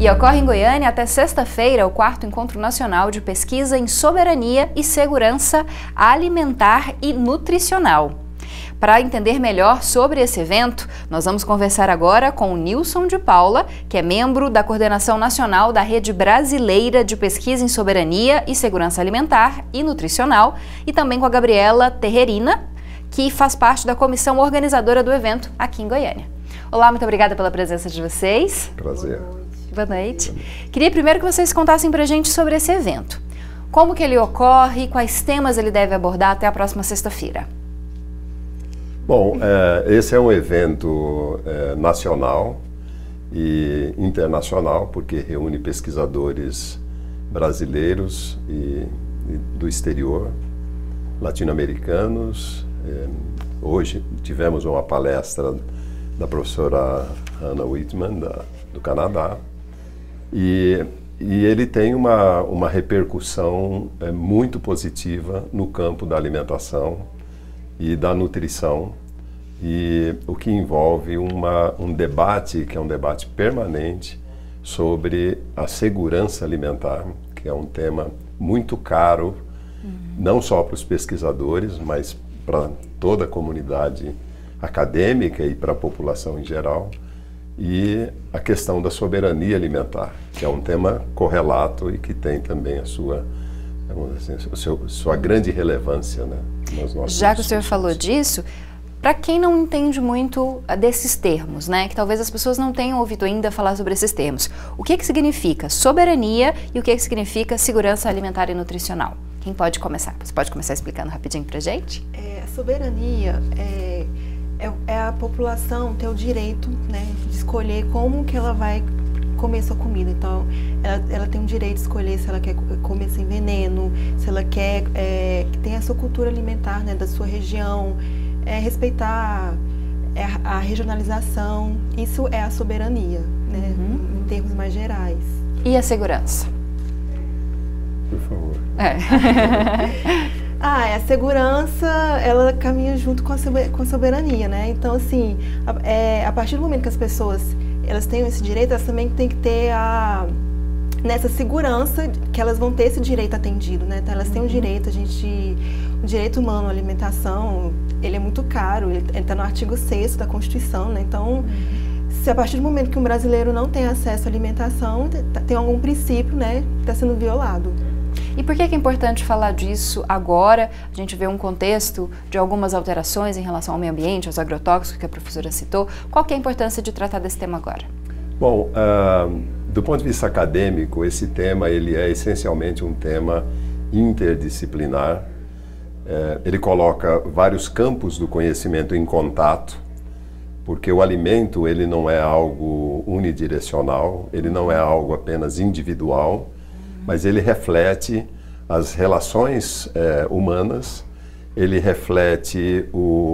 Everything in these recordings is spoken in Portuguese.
E ocorre em Goiânia até sexta-feira o 4º Encontro Nacional de Pesquisa em Soberania e Segurança Alimentar e Nutricional. Para entender melhor sobre esse evento, nós vamos conversar agora com o Nilson de Paula, que é membro da Coordenação Nacional da Rede Brasileira de Pesquisa em Soberania e Segurança Alimentar e Nutricional, e também com a Gabriela Terrerina, que faz parte da comissão organizadora do evento aqui em Goiânia. Olá, muito obrigada pela presença de vocês. Prazer. Boa noite. Queria primeiro que vocês contassem pra gente sobre esse evento. Como que ele ocorre, quais temas ele deve abordar até a próxima sexta-feira? Bom, esse é um evento nacional e internacional, porque reúne pesquisadores brasileiros e do exterior, latino-americanos. Hoje tivemos uma palestra da professora Hannah Whitman, do Canadá, e ele tem uma repercussão muito positiva no campo da alimentação e da nutrição, e o que envolve um debate, que é um debate permanente, sobre a segurança alimentar, que é um tema muito caro, não só para os pesquisadores, mas para toda a comunidade acadêmica e para a população em geral, e a questão da soberania alimentar, que é um tema correlato e que tem também a sua, vamos dizer assim, sua grande relevância, né, nas nossas Já que o senhor falou disso, para quem não entende muito desses termos, né, que talvez as pessoas não tenham ouvido ainda falar sobre esses termos, o que significa soberania e o que significa segurança alimentar e nutricional? Quem pode começar? Você pode começar explicando rapidinho pra gente? A soberania é a população ter o direito, né, de escolher como que ela vai comer sua comida. Então, ela tem o direito de escolher se ela quer comer sem veneno, se ela quer que tenha a sua cultura alimentar, né, da sua região, respeitar a regionalização. Isso é a soberania, né, em termos mais gerais. E a segurança? Por favor. A segurança, ela caminha junto com a soberania, né? Então, assim, a partir do momento que as pessoas elas têm esse direito, elas também têm que ter nessa segurança que elas vão ter esse direito atendido, né? Então, elas têm o direito, o direito humano à alimentação, ele é muito caro, ele está no artigo 6º da Constituição, né? Então, se a partir do momento que um brasileiro não tem acesso à alimentação, tem algum princípio, né, que está sendo violado. E por que é importante falar disso agora? A gente vê um contexto de algumas alterações em relação ao meio ambiente, aos agrotóxicos que a professora citou. Qual que é a importância de tratar desse tema agora? Bom, do ponto de vista acadêmico, esse tema ele é essencialmente um tema interdisciplinar. Ele coloca vários campos do conhecimento em contato, porque o alimento ele não é algo unidirecional, ele não é algo apenas individual, mas ele reflete as relações humanas, ele reflete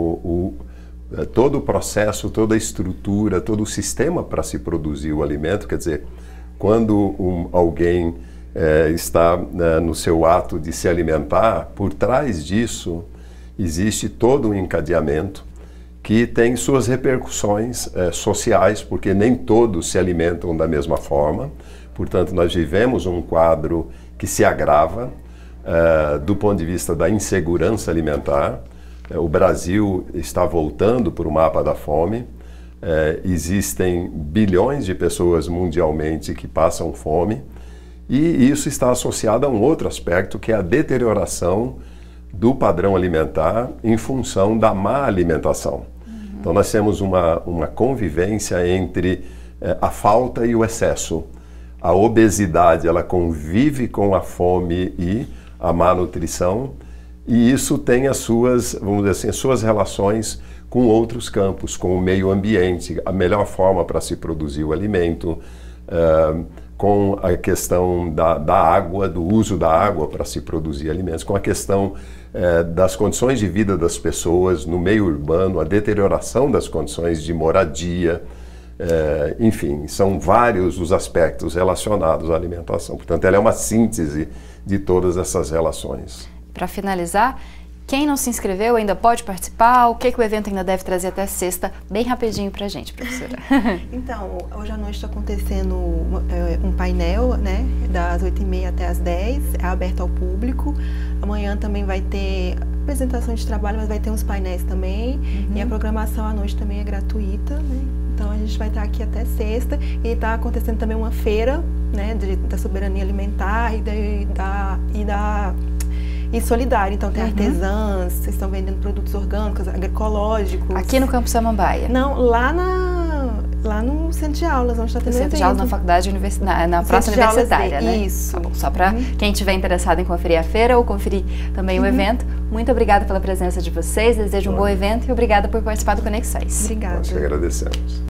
todo o processo, toda a estrutura, todo o sistema para se produzir o alimento. Quer dizer, quando alguém está no seu ato de se alimentar, por trás disso existe todo um encadeamento que tem suas repercussões sociais, porque nem todos se alimentam da mesma forma. Portanto, nós vivemos um quadro que se agrava do ponto de vista da insegurança alimentar. O Brasil está voltando para o mapa da fome. Existem bilhões de pessoas mundialmente que passam fome. E isso está associado a um outro aspecto, que é a deterioração do padrão alimentar em função da má alimentação. Então, nós temos uma convivência entre a falta e o excesso. A obesidade, ela convive com a fome e a má nutrição, e isso tem as suas, vamos dizer assim, as suas relações com outros campos, com o meio ambiente, a melhor forma para se produzir o alimento, com a questão da água, do uso da água para se produzir alimentos, com a questão das condições de vida das pessoas no meio urbano, a deterioração das condições de moradia, enfim, são vários os aspectos relacionados à alimentação. Portanto, ela é uma síntese de todas essas relações. Para finalizar, Quem não se inscreveu ainda pode participar? O que o evento ainda deve trazer até sexta? Bem rapidinho pra gente, professora. Então, hoje à noite está acontecendo um painel, né, das 8h30 até as 10h, é aberto ao público. Amanhã também vai ter apresentação de trabalho, mas vai ter uns painéis também. E a programação à noite também é gratuita, né? Então a gente vai estar aqui até sexta. E está acontecendo também uma feira, né, da soberania alimentar e solidária. Então tem artesãs, vocês estão vendendo produtos orgânicos, agroecológicos. Aqui no Campo Samambaia? Não, lá no centro de aulas, onde está tendo centro de aulas na faculdade, na praça universitária, né? Isso. Tá bom, só para quem estiver interessado em conferir a feira ou conferir também o evento. Muito obrigada pela presença de vocês, desejo um bom evento e obrigada por participar do Conexões. Obrigada. Nós que agradecemos.